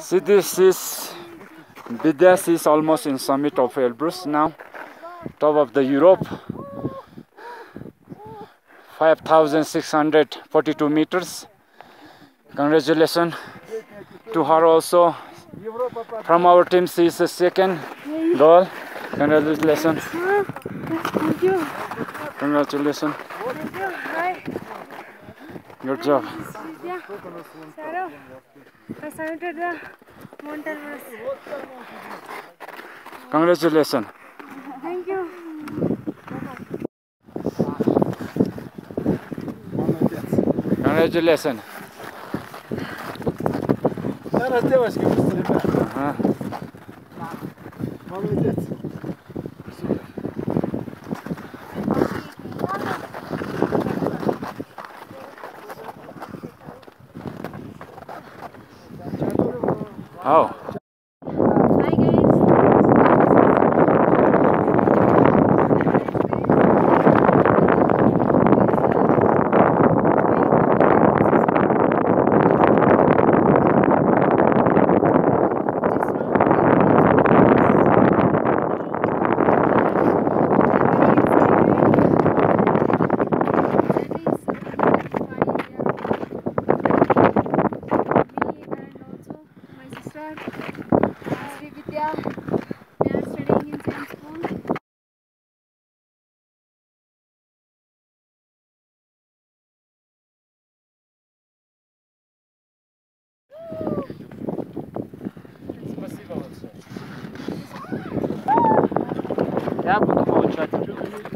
See, this is almost in summit of Elbrus now, top of the Europe, 5,642 meters. Congratulations to her also. From our team, she is the second girl. Congratulations. Thank you. Congratulations. Thank you. Hi. Good job. Sarah, I submitted the Mount Elbrus. Congratulations. Thank you. Congratulations. Oh. Hi guys. We are studying in same school. Я буду получать.